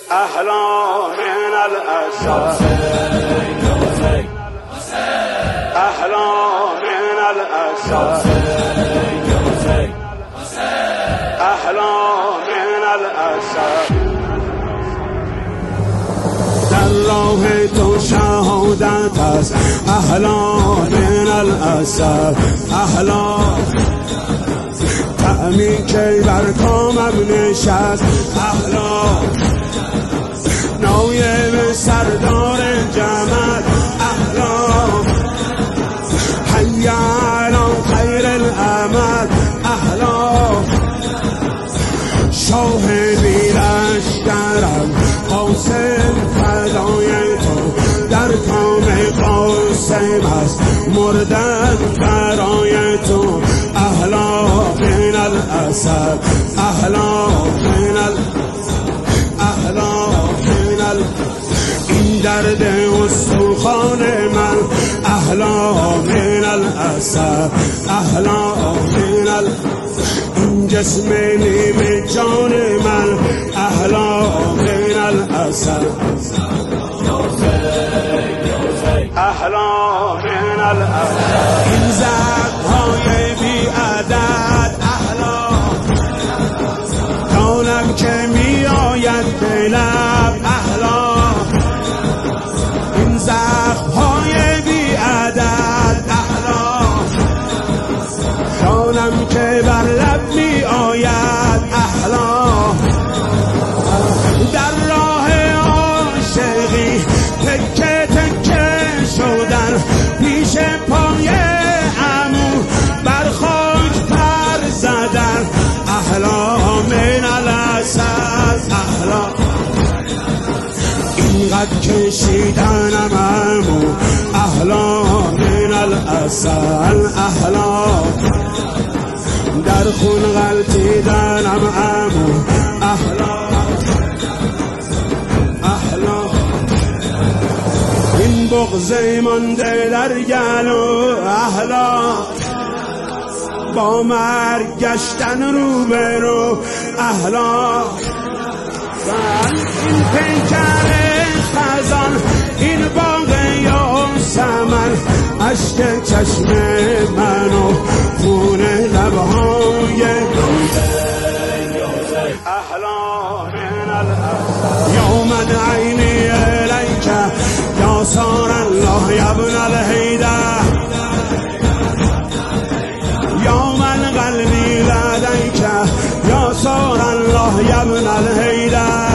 أحلى من الأسى أحلى من الأسى أحلى من الأسى در راه تو شهادت است احلى من الأسى احلى تعمی که بر کامم نشست احلى نایب سردار جمال احلى حی علی خیر العمل احلى شاه بی‌لشکرم قاسم فدای تو در کام قاسم است مردن برای تو احلى من الاسد احلى من احلى من این درد استخوان من احلى من الاسد احلى من این جسم نیم جان من احلى من الاسد احلى من الاسد این زخم‌های بی عدد احلى دانم که می آید به لب احلى این زخم‌های بی عدد احلى دانم که بر لب می آید احلى در راه عاشقی تکه تکه شدن پیش پای عمو بر خاک پر زدن احلى من الاسد احلى اینقدر کشیدنم عمو احلى من الاسد احلى در خون غلطیدنم عمو احلى احلى این بغض مانده در گلو احلى با مرگ گشتن روبرو احلى این پیکر خزان این باغ یاسمن اشک چشم منو خون لبهای احلى من الاسد یا من عینی الیک یا سار الله یا ابن الهیدر یا من قلبی لدیک یا سار الله یا ابن الهیدر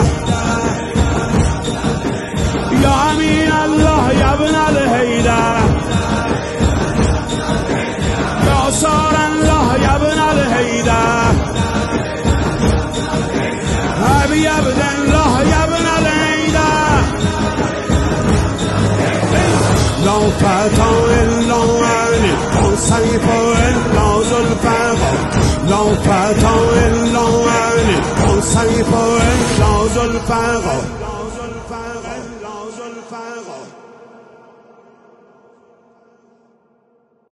یا امین الله یا ابن الهیدر یا سار الله یا ابن الهیدر ابی عبدالله یا ابن الهیدر لا فتى الا عنی و سیف الا ذوالفقار لا فتى الا عنی و سیف الا ذوالفقار